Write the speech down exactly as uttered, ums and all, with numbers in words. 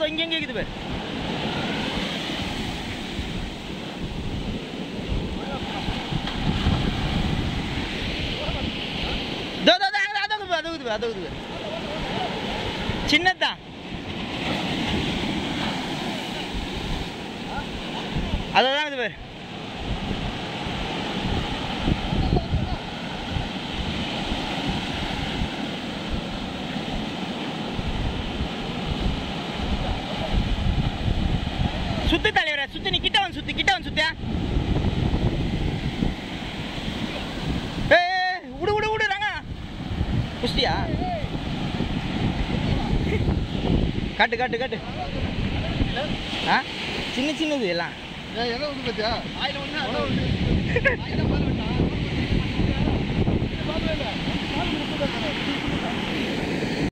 சத்தம் இங்கே எங்கே இருக்குது பேர் அதுக்குது அதுக்குது சின்னதான் அதான் இது பேர் சுத்து தலைவர சுத்து நீ கிட்ட வந்து சுத்து கிட்ட வந்து சுத்தியா ஏய் உடு உடு உடு ரங்க குஸ்தியா காட்டு காட்டு காட்டு ஆ சின்ன சின்னது எல்லாம் என்ன வந்து பாத்தியா ஆயில ஒண்ணு ஒண்ணு ஆயில பால் வெட்டா